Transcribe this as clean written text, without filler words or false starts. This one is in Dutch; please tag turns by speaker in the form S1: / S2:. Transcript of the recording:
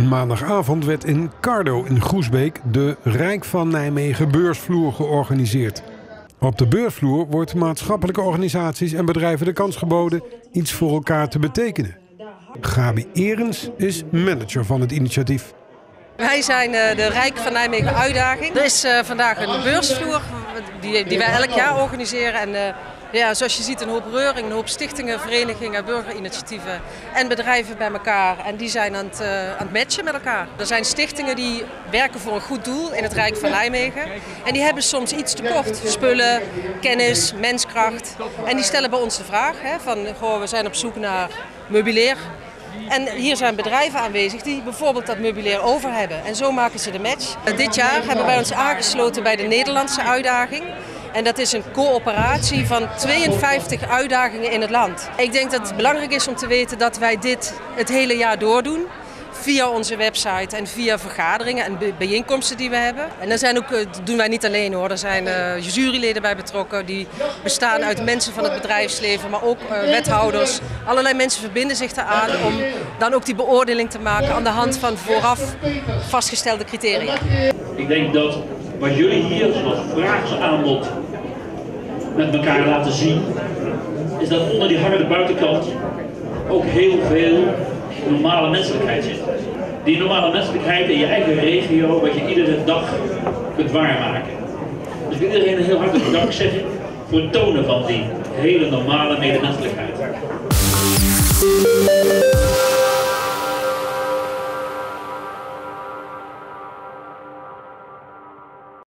S1: Maandagavond werd in Cardo in Groesbeek de Rijk van Nijmegen beursvloer georganiseerd. Op de beursvloer wordt maatschappelijke organisaties en bedrijven de kans geboden iets voor elkaar te betekenen. Gabi Erens is manager van het initiatief.
S2: Wij zijn de Rijk van Nijmegen uitdaging. Er is vandaag een beursvloer die wij elk jaar organiseren. En zoals je ziet een hoop reuring, een hoop stichtingen, verenigingen, burgerinitiatieven en bedrijven bij elkaar. En die zijn aan het matchen met elkaar. Er zijn stichtingen die werken voor een goed doel in het Rijk van Nijmegen. En die hebben soms iets tekort. Spullen, kennis, menskracht. En die stellen bij ons de vraag van we zijn op zoek naar meubilair. En hier zijn bedrijven aanwezig die bijvoorbeeld dat meubilair over hebben. En zo maken ze de match. Dit jaar hebben wij ons aangesloten bij de Nederlandse uitdaging. En dat is een coöperatie van 52 uitdagingen in het land. Ik denk dat het belangrijk is om te weten dat wij dit het hele jaar door doen. Via onze website en via vergaderingen en bijeenkomsten die we hebben. En dat doen wij niet alleen hoor. Er zijn juryleden bij betrokken die bestaan uit mensen van het bedrijfsleven, maar ook wethouders. Allerlei mensen verbinden zich eraan om dan ook die beoordeling te maken aan de hand van vooraf vastgestelde criteria.
S3: Ik denk dat wat jullie hier zoals vraagsaanbod met elkaar laten zien, is dat onder die harde buitenkant ook heel veel normale menselijkheid zit. Die normale menselijkheid in je eigen regio, wat je iedere dag kunt waarmaken. Dus ik wil iedereen een heel hartelijk dank zeggen voor het tonen van die hele normale medemenselijkheid.